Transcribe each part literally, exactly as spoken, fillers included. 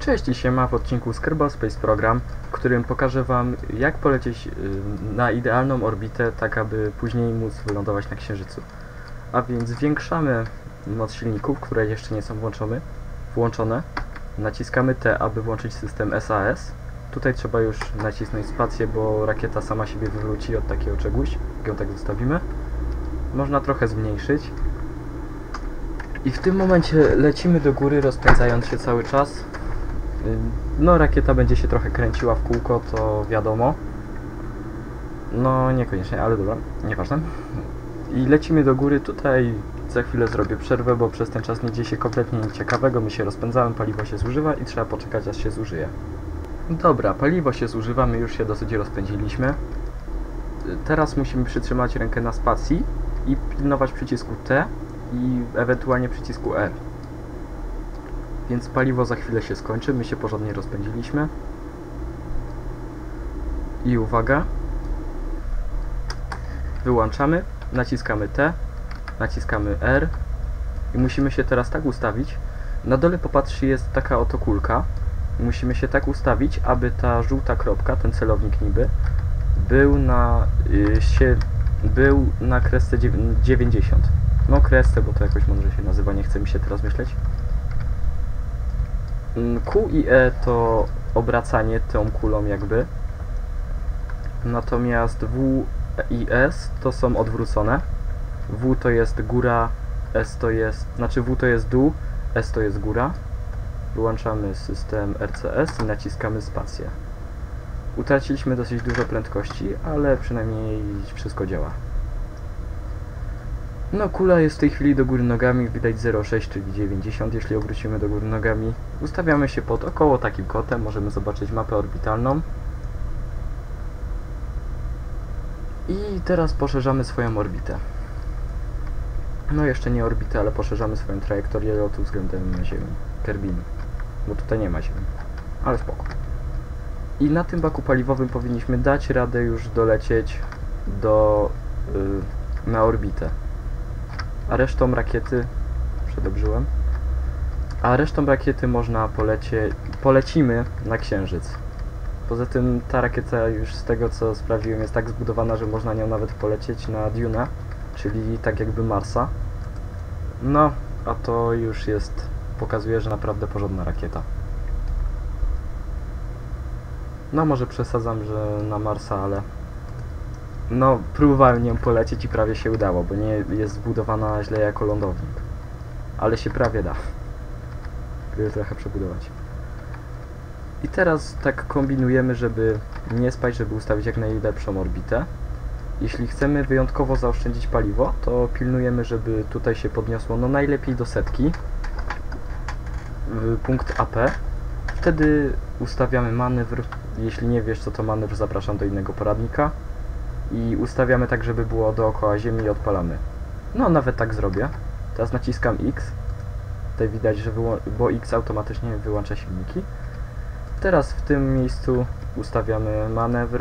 Cześć i siema w odcinku z Kerbal Space Program, w którym pokażę Wam, jak polecieć na idealną orbitę, tak aby później móc wylądować na Księżycu. A więc zwiększamy moc silników, które jeszcze nie są włączone, włączone. Naciskamy T, aby włączyć system S A S. Tutaj trzeba już nacisnąć spację, bo rakieta sama siebie wywróci od takiego czegoś, jak ją tak zostawimy. Można trochę zmniejszyć. I w tym momencie lecimy do góry, rozpędzając się cały czas. No, rakieta będzie się trochę kręciła w kółko, to wiadomo. No, niekoniecznie, ale dobra, nieważne. I lecimy do góry. Tutaj za chwilę zrobię przerwę, bo przez ten czas nie dzieje się kompletnie nic ciekawego. My się rozpędzamy, paliwo się zużywa i trzeba poczekać, aż się zużyje. Dobra, paliwo się zużywa, my już się dosyć rozpędziliśmy. Teraz musimy przytrzymać rękę na spacji i pilnować przycisku T i ewentualnie przycisku R. Więc paliwo za chwilę się skończy, my się porządnie rozpędziliśmy. I uwaga. Wyłączamy, naciskamy T, naciskamy R i musimy się teraz tak ustawić. Na dole, popatrzcie, jest taka oto kulka. Musimy się tak ustawić, aby ta żółta kropka, ten celownik niby, był na, yy, się, był na kresce dziewięćdziesiąt. No kresce, bo to jakoś mądrze się nazywa, nie chce mi się teraz myśleć. Q i E to obracanie tą kulą jakby. Natomiast W i S to są odwrócone. W to jest góra, S to jest, znaczy W to jest dół, S to jest góra. Wyłączamy system R C S i naciskamy spację. Utraciliśmy dosyć dużo prędkości, ale przynajmniej wszystko działa. No, kula jest w tej chwili do góry nogami, widać zero przecinek sześć, czyli dziewięćdziesiąt, jeśli obrócimy do góry nogami. Ustawiamy się pod około takim kątem, możemy zobaczyć mapę orbitalną. I teraz poszerzamy swoją orbitę. No, jeszcze nie orbitę, ale poszerzamy swoją trajektorię lotu względem Ziemi, Kerbinu. Bo tutaj nie ma Ziemi, ale spoko. I na tym baku paliwowym powinniśmy dać radę już dolecieć do, yy, na orbitę. A resztą rakiety, przedobrzyłem, a resztą rakiety można polecie, polecimy na Księżyc. Poza tym ta rakieta już z tego co sprawdziłem jest tak zbudowana, że można nią nawet polecieć na Dune, czyli tak jakby Marsa. No, a to już jest, pokazuje, że naprawdę porządna rakieta. No może przesadzam, że na Marsa, ale no, próbowałem nią polecieć i prawie się udało, bo nie jest zbudowana źle jako lądownik. Ale się prawie da. Gdyby trochę przebudować. I teraz tak kombinujemy, żeby nie spać, żeby ustawić jak najlepszą orbitę. Jeśli chcemy wyjątkowo zaoszczędzić paliwo, to pilnujemy, żeby tutaj się podniosło no najlepiej do setki. Punkt A P. Wtedy ustawiamy manewr. Jeśli nie wiesz co to manewr, zapraszam do innego poradnika. I ustawiamy tak, żeby było dookoła Ziemi i odpalamy. No, nawet tak zrobię. Teraz naciskam X. Tutaj widać, że bo X automatycznie wyłącza silniki. Teraz w tym miejscu ustawiamy manewr.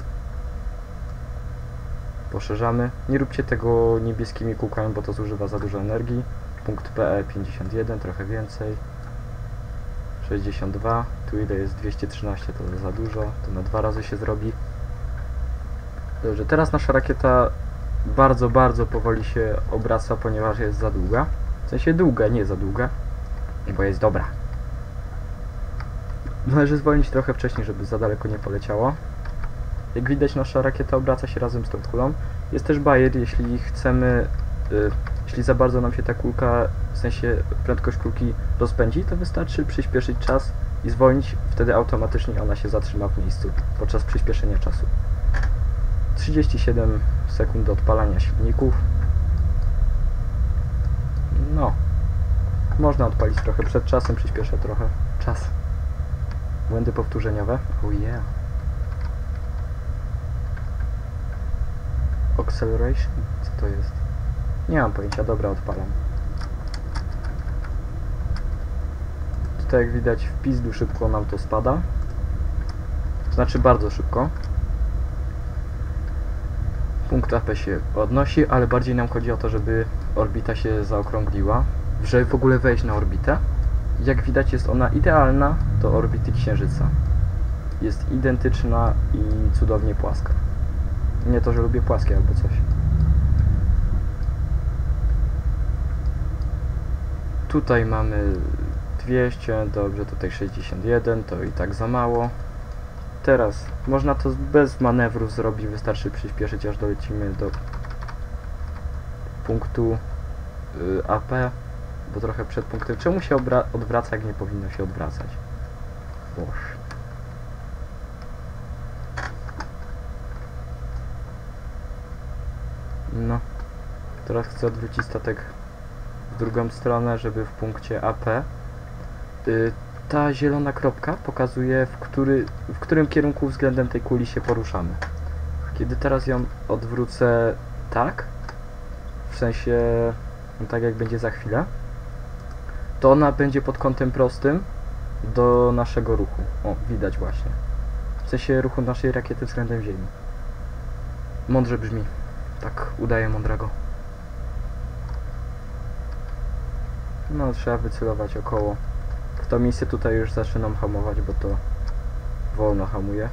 Poszerzamy. Nie róbcie tego niebieskimi kółkami, bo to zużywa za dużo energii. Punkt P E pięćdziesiąt jeden, trochę więcej. sześćdziesiąt dwa. Tu ile jest? dwieście trzynaście, to za dużo. To na dwa razy się zrobi. Dobrze, teraz nasza rakieta bardzo, bardzo powoli się obraca, ponieważ jest za długa. W sensie długa, nie za długa, bo jest dobra. Należy zwolnić trochę wcześniej, żeby za daleko nie poleciało. Jak widać, nasza rakieta obraca się razem z tą kulą. Jest też bajer, jeśli chcemy, y, jeśli za bardzo nam się ta kulka, w sensie prędkość kulki rozpędzi, to wystarczy przyspieszyć czas i zwolnić, wtedy automatycznie ona się zatrzyma w miejscu podczas przyspieszenia czasu. trzydzieści siedem sekund do odpalania silników. No, można odpalić trochę przed czasem, przyspieszę trochę czas. Błędy powtórzeniowe. Oh yeah. Acceleration? Co to jest? Nie mam pojęcia, dobra, odpalam. Tutaj jak widać w pizdu szybko nam to spada. Znaczy bardzo szybko. Punkt A P się podnosi, ale bardziej nam chodzi o to, żeby orbita się zaokrągliła, żeby w ogóle wejść na orbitę. Jak widać, jest ona idealna do orbity Księżyca. Jest identyczna i cudownie płaska. Nie to, że lubię płaskie albo coś. Tutaj mamy dwieście, dobrze, tutaj sześćdziesiąt jeden, to i tak za mało. Teraz można to bez manewrów zrobić, wystarczy przyspieszyć, aż dolecimy do punktu y, A P, bo trochę przed punktem. Czemu się odwraca, jak nie powinno się odwracać? Boż. No, teraz chcę odwrócić statek w drugą stronę, żeby w punkcie A P y, ta zielona kropka pokazuje, w, który, w którym kierunku względem tej kuli się poruszamy. Kiedy teraz ją odwrócę tak, w sensie no tak jak będzie za chwilę, to ona będzie pod kątem prostym do naszego ruchu. O, widać właśnie. W sensie ruchu naszej rakiety względem Ziemi. Mądrze brzmi. Tak udaje mądrego. No, trzeba wycelować około. W to miejsce tutaj już zaczynam hamować, bo to wolno hamuje.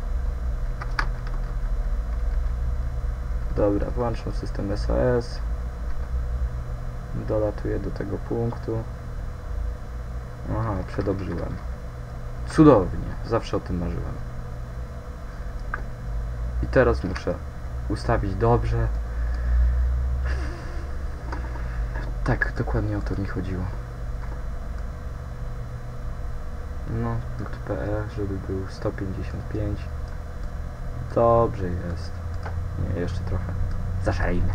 Dobra, włączam system S O S. Dolatuję do tego punktu. Aha, przedobrzyłem. Cudownie, zawsze o tym marzyłem. I teraz muszę ustawić dobrze. Tak, dokładnie o to mi chodziło. No, punkt P E, żeby był sto pięćdziesiąt pięć. Dobrze jest. Nie, jeszcze trochę. Zaszalimy.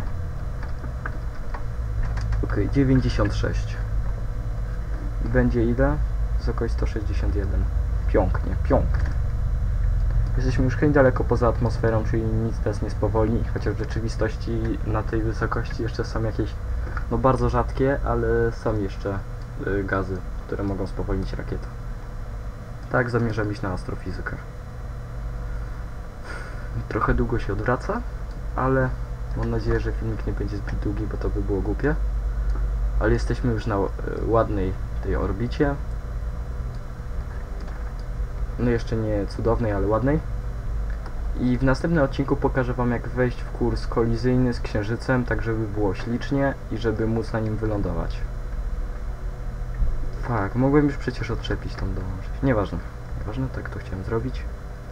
Ok, dziewięćdziesiąt sześć. I będzie ile? Wysokość sto sześćdziesiąt jeden. Pięknie, pięknie. Jesteśmy już chęć daleko poza atmosferą, czyli nic nas nie spowolni, chociaż w rzeczywistości na tej wysokości jeszcze są jakieś, no bardzo rzadkie, ale są jeszcze y, gazy, które mogą spowolnić rakietę. Tak, zamierzam iść na astrofizykę. Trochę długo się odwraca, ale mam nadzieję, że filmik nie będzie zbyt długi, bo to by było głupie. Ale jesteśmy już na y, ładnej tej orbicie. No jeszcze nie cudownej, ale ładnej. I w następnym odcinku pokażę wam, jak wejść w kurs kolizyjny z Księżycem, tak żeby było ślicznie i żeby móc na nim wylądować. Tak, mogłem już przecież odczepić tą dołączyć. Nieważne, nieważne, tak to chciałem zrobić.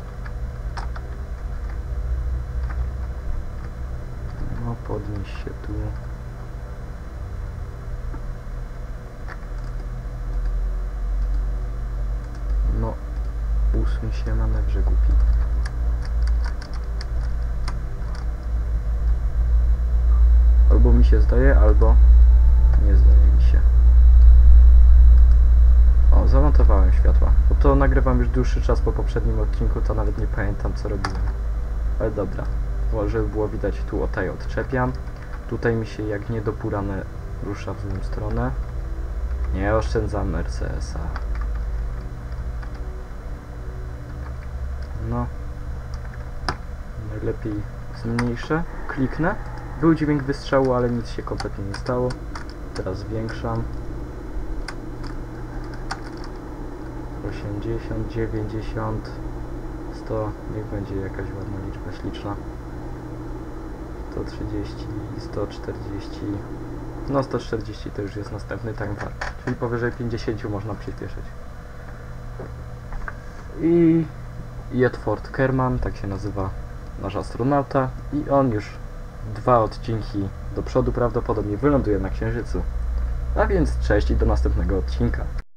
No, podnieś się tu. No, usuń się, manewrze głupi. Albo mi się zdaje, albo nie zdaje mi się. O, zamontowałem światła. Bo to nagrywam już dłuższy czas po poprzednim odcinku, to nawet nie pamiętam, co robiłem. Ale dobra. Żeby było widać, tu o tej odczepiam. Tutaj mi się jak niedopurane rusza w złą stronę. Nie oszczędzam R C S-a. No. Najlepiej zmniejszę. Kliknę. Był dźwięk wystrzału, ale nic się kompletnie nie stało. Teraz zwiększam. osiemdziesiąt, dziewięćdziesiąt, sto. Niech będzie jakaś ładna liczba śliczna. sto trzydzieści, sto czterdzieści. No sto czterdzieści to już jest następny time warp. Czyli powyżej pięćdziesiąt można przyspieszyć. I Jedford Kerman, tak się nazywa nasz astronauta. I on już dwa odcinki do przodu prawdopodobnie wyląduje na Księżycu. A więc cześć i do następnego odcinka.